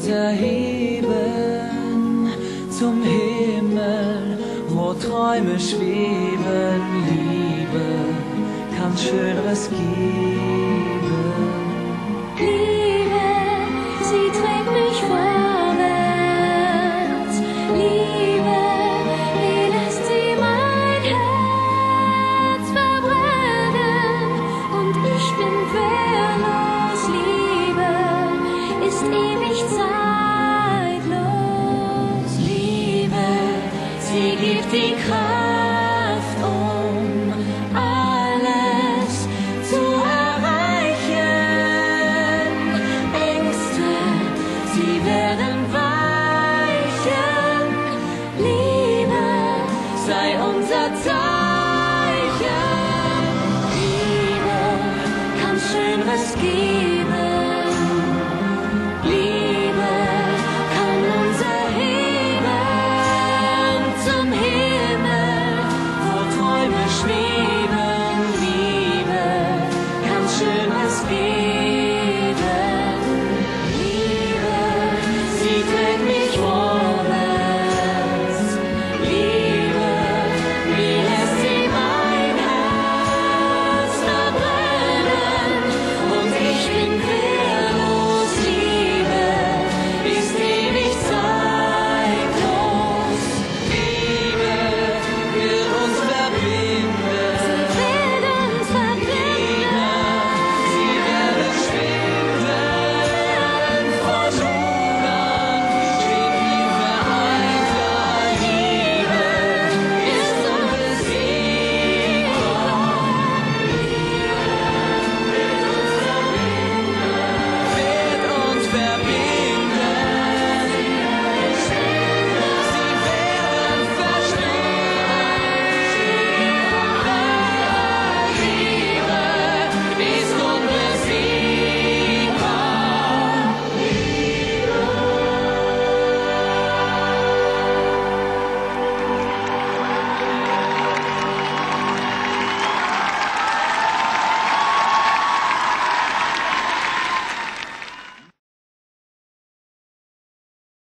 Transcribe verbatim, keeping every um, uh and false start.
uns erheben zum Himmel, wo Träume schweben. Liebe kann Schöneres geben. Liebe, sie trägt mich vorwärts. Liebe, wie lässt sie mein Herz verbrennen? Und ich bin wehrlos. Liebe ist ewig zeitlos. Liebe, sie gibt die Kraft, um alles zu erreichen. Ängste, sie werden weichen. Liebe sei unser Zeichen. Liebe kann Schöneres geben.